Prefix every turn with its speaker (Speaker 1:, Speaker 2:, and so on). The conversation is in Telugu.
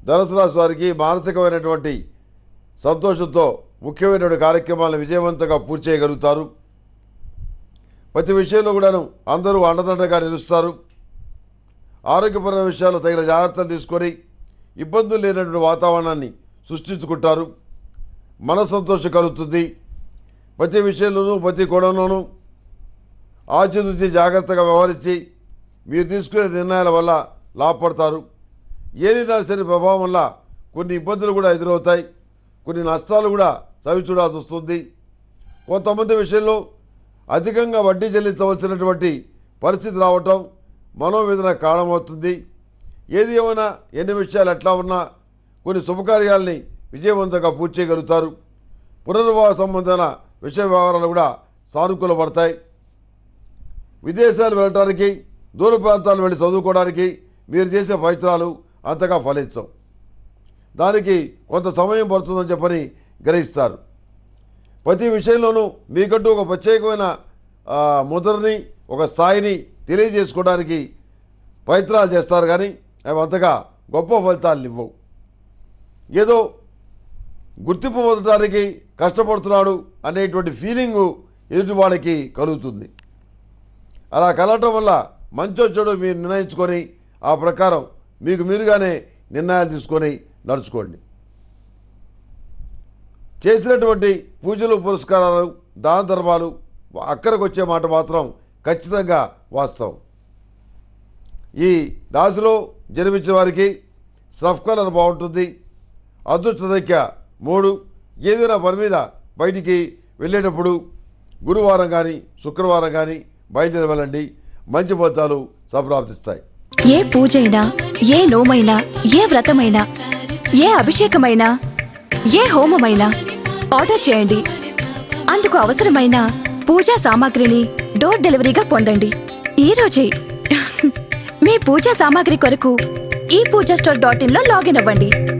Speaker 1: ధనుసు రాశి వారికి మానసికమైనటువంటి సంతోషంతో ముఖ్యమైనటువంటి కార్యక్రమాలను విజయవంతంగా పూర్తి చేయగలుగుతారు. ప్రతి విషయంలో కూడాను అందరూ అండదండగా నిలుస్తారు. ఆరోగ్యపరమైన విషయాల్లో తగిన జాగ్రత్తలు తీసుకొని ఇబ్బందులు లేనటువంటి వాతావరణాన్ని సృష్టించుకుంటారు. మన సంతోషం కలుగుతుంది. ప్రతి విషయంలోనూ ప్రతి కోణంలోనూ ఆచితూచి జాగ్రత్తగా వ్యవహరించి మీరు తీసుకునే నిర్ణయాల వల్ల లాభపడతారు. ఏది దాని ప్రభావం వల్ల కొన్ని ఇబ్బందులు కూడా ఎదురవుతాయి. కొన్ని నష్టాలు కూడా చవిచూడాల్సి వస్తుంది. కొంతమంది విషయంలో అధికంగా వడ్డీ చెల్లించవలసినటువంటి పరిస్థితి రావటం మనోవేదన కారణమవుతుంది. ఏది ఏమైనా ఎన్ని విషయాలు ఎట్లా ఉన్నా కొన్ని శుభకార్యాలని విజయవంతంగా పూర్తి చేయగలుగుతారు. పునర్వివాహ సంబంధమైన విషయ వ్యవహారాలు కూడా సానుకూలపడతాయి. విదేశాలు వెళ్ళటానికి, దూర ప్రాంతాలు వెళ్ళి చదువుకోవడానికి మీరు చేసే ప్రయత్నాలు అంతగా ఫలించవు. దానికి కొంత సమయం పడుతుందని చెప్పని గ్రహిస్తారు. ప్రతి విషయంలోనూ మీకంటూ ఒక ప్రత్యేకమైన ముద్రని, ఒక స్థాయిని తెలియజేసుకోవడానికి ప్రయత్నాలు చేస్తారు. కానీ అవి అంతగా గొప్ప ఫలితాలు ఇవ్వవు. ఏదో గుర్తింపు పొందడానికి కష్టపడుతున్నాడు అనేటువంటి ఫీలింగు ఎదుటి వాళ్ళకి కలుగుతుంది. అలా కలగటం వల్ల మంచో చెడు మీరు నిర్ణయించుకొని ఆ ప్రకారం మీకు మీరుగానే నిర్ణయాలు తీసుకొని నడుచుకోండి. చేసినటువంటి పూజలు, పురస్కారాలు, దాన ధర్మాలు అక్కడికి వచ్చే మాట మాత్రం ఖచ్చితంగా వాస్తవం. ఈ రాశిలో జన్మించిన వారికి స్రఫ్ కలర్ బాగుంటుంది. అదృష్ట సంఖ్య 3. ఏదైనా పని మీద బయటికి వెళ్ళేటప్పుడు గురువారం కానీ శుక్రవారం కానీ బయలుదేరి వెళ్ళండి. మంచి ఫలితాలు సంప్రాప్తిస్తాయి.
Speaker 2: ఏ పూజైనా, ఏ నోమైనా, ఏ వ్రతమైనా, ఏ అభిషేకమైనా, ఏ హోమమైనా ఆర్డర్ చేయండి. అందుకు అవసరమైన పూజా సామాగ్రిని డోర్ డెలివరీగా పొందండి. ఈ రోజే మీ పూజా సామాగ్రి కొరకు ePoojaStore.in లో లాగిన్ అవ్వండి.